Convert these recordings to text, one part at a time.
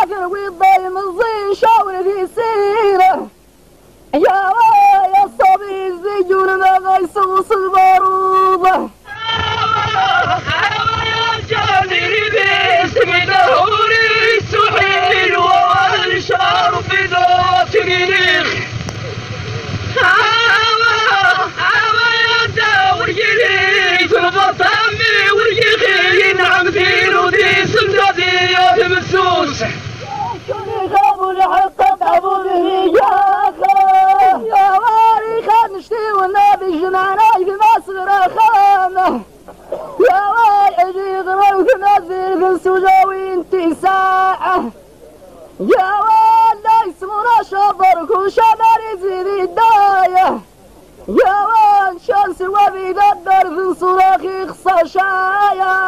ذاكر والضيم الزين شاور في سيره يا الصبي الزيجون ما غيصوص الباروضه يا جادري باسم دهوري السحيل والشعر في ذات ريخ يا داور يلي في البطام واليخي نعم في نودي سمدادي مسوس كوني خابوا لحق تعبوا به يا واري خان نشتي والنبي جمعنا في مصر خانه يا واري غروث نزل في السجاوي انتي ساعة يا واري اسمنا شبرك وشبر يزيد الداية يا واري شمس وبيقدر في صراخي خصاشايا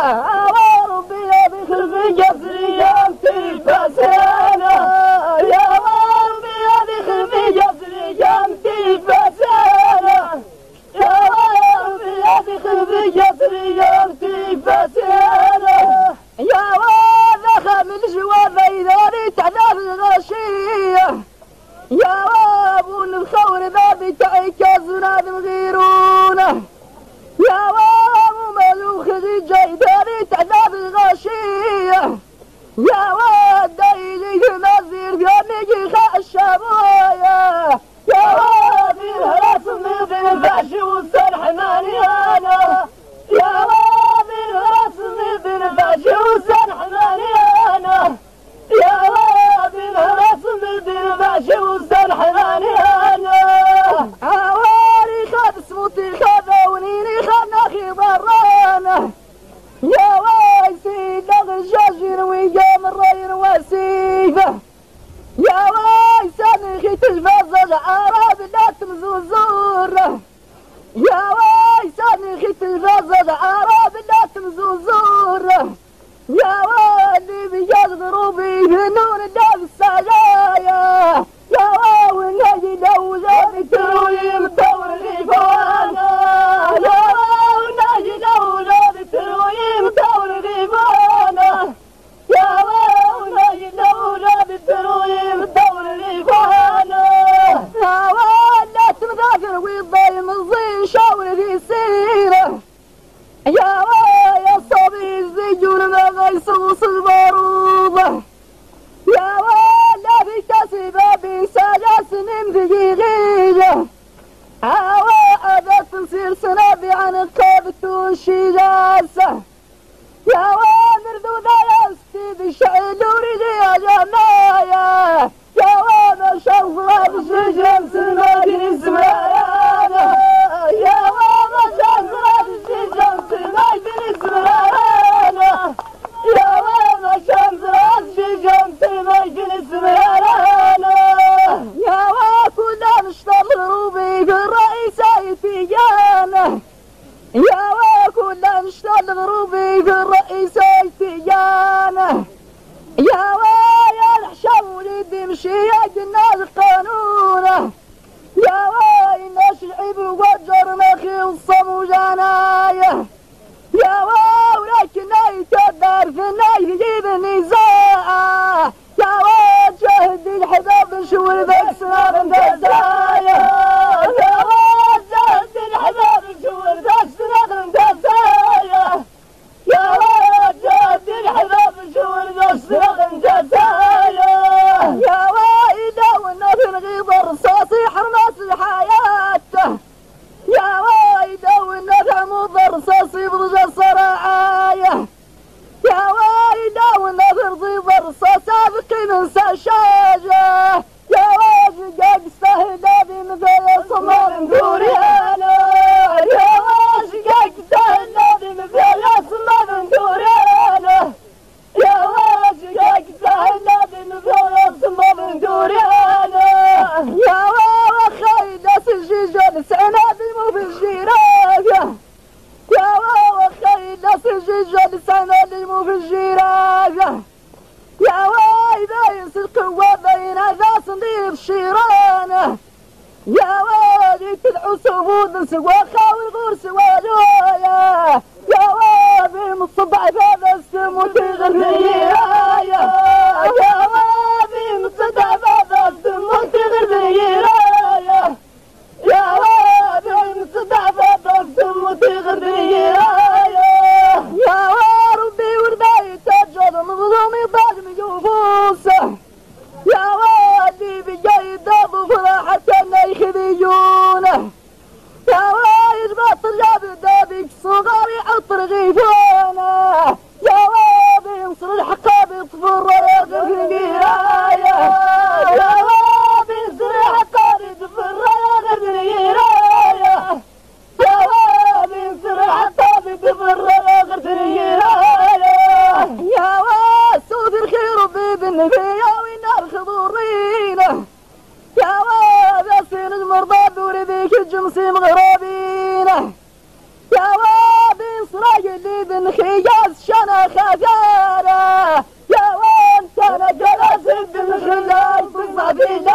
وربي بخلف جسري انتي فسانة يا ربي بخلف جسري انتي فسانة يا ربي بخلف جسري انتي فسانة يا واد خامل جواب اذا تعذب الغشية يا واب الخور بابي تعيك زناد مغيرونه يا واب ملوخ جاي داري تعذب الغشية يا واد دايلي مزير بياميجي خاشبويا يا واد الهراس من الفحش والسرح مليانة يا واد الهراس من الفحش والسرح مليانة يا واد الهراس من الفحش والسرح مليانة عواري خاد سموتي خذونيني خناخي برانة يا واي سيد الجاجر ويقام الراير وسيفه يا واي سنخي تلفزج عرب لا تمزوزوره يا واي سنخي تلفزج عرب لا تمزوزوره يا واللي بيجاز ضروبي فنون الدب السجايا يا واي النجي لو جاني تروي مدور غيفانا يا واي النجي لو جاني تروي مدور غيفانا يا واي النجي لو جاني تروي مدور غيفانا يا واي لا تمذاكر والضيم الزين شاور في سيره يا واي الصبي الزيجون ما غيصوص الباروضه يا واي لا في كسبه بسجاس من بقيغيجه هوا أبد تصير سنابي عن القابت والشجاسه يا واي مردودة يا ستي بشعل وريدي يا جمايا يا واي ما شوفها بشجم سنادي اسمها يا واي ما شوفها بشجم سنادي اسمها يا واي ما شوفها بشجم سنادي اسمها يا واي كلنا نشتغل روبي بالرئيسة تيجانا يا واي كلنا نشتغل روبي بالرئيسة تيجانا يا واي الحشام وليدي مشي الناس قانونه يا واي نشعب وجر مخي الصم جنايه يا واي ولكن يتدار في الناي يجيب النزاع يا واي جهد الحباب شور بكسر دزايا يا واي جهد الحباب شور بكسر دزايا يا واي جهد الحباب شور بكسر دزايا يا واي داونا في الغيظ رصاصي حرمات الحياة يا واي داونا في عمود رصاصي بضجة صراعاية يا واي داونا في رضيض رصاصة بقي من ساشاجة يا واي جاق استهدادي مثل صمام دوريانا يا واي جاق استهدادي مثل صمام دوريانا يا واي جاق استهدادي مثل صمام دوريانا يا واي خيدة سجيجة سنادي مو في الجيراجة يا واي خيدة سجيجة سنادي مو في الجيراجة يا واي باين القوة بين ذا صنديق شيرانه يا واي تدعو سبود سوا خاوي غور سوا جوايا يا واي بالمصبع هذا السم وتغني يا الظلم يطاق مجوفوسه يا وادي بجاي الدب وفرحة كنا يخذيونه يا وايد بطل جاب الدابك صغار يحط رغيفونه يا وادي ينصر الحقاب يطفر يغرق القرايه يا وادي ينصر الحقاب يطفر يغرق القرايه يا وادي ينصر الحقاب يطفر يغرق القرايه يا واد سود الخير بإذن فيا والنار خضورينه يا واد ياسين المرضى بورذيك الجمسي مغربينه يا واد إسرائيل اللي بن خياس شنا خزانه يا واد كان جلس بن خلاص بالصبيله